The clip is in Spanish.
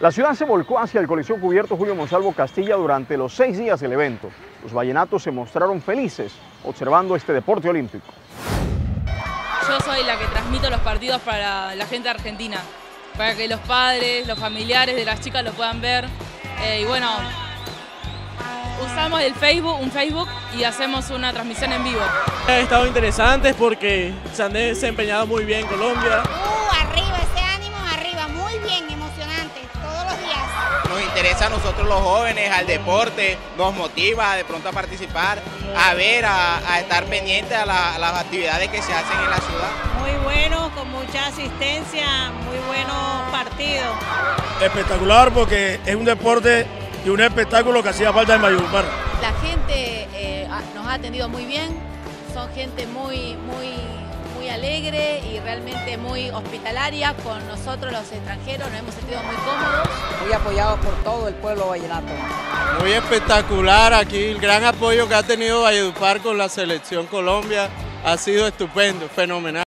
La ciudad se volcó hacia el Coliseo Cubierto Julio Monsalvo Castilla durante los 6 días del evento. Los vallenatos se mostraron felices observando este deporte olímpico. Yo soy la que transmito los partidos para la gente argentina, para que los padres, los familiares de las chicas lo puedan ver. Y bueno, usamos un Facebook y hacemos una transmisión en vivo. Han estado interesantes porque se han desempeñado muy bien Colombia. Arriba, ese ánimo arriba, muy bien, emocionante, todos los días. Nos interesa a nosotros los jóvenes, al deporte, nos motiva de pronto a participar, a ver, a estar pendientes a las actividades que se hacen en la ciudad. Muy bueno, con mucha asistencia, muy buenos partidos. Espectacular porque es un deporte y un espectáculo que hacía falta en Valledupar. La gente nos ha atendido muy bien, son gente muy alegre y realmente muy hospitalaria con nosotros los extranjeros, nos hemos sentido muy cómodos. Muy apoyados por todo el pueblo vallenato. Muy espectacular aquí, el gran apoyo que ha tenido Valledupar con la selección Colombia ha sido estupendo, fenomenal.